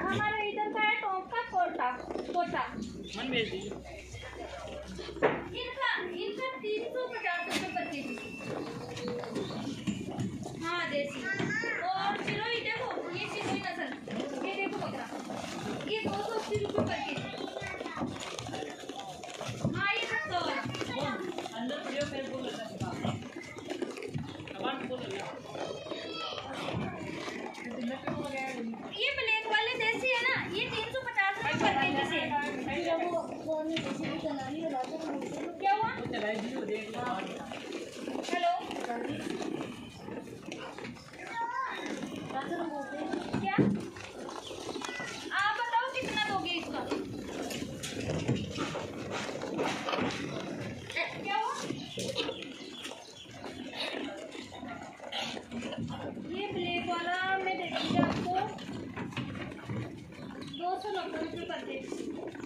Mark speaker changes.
Speaker 1: हमारा इधर का है टॉप का कोटा कोटा
Speaker 2: मन भेज दीजिए।
Speaker 1: इनका 350 रुपये पर केजी। हाँ देसी। और चिरोई देखो, ये चिरोई नस्ल, ये देखो बकरा, ये 280 रुपये पर केजी। हाँ ये 70 वाला
Speaker 2: अंदर वीडियो फेसबुक लगा है। अब बोल रही है
Speaker 1: ये ब्लैक वाले देसी है ना, ये 350 रुपये पर केजी से। क्या हुआ? हेलो क्या आप बताओ कितना दोगे इसका? क्या हुआ? ये ब्लैक वाला मैं दे दूँगी आपको 290 रुपये पर केजी।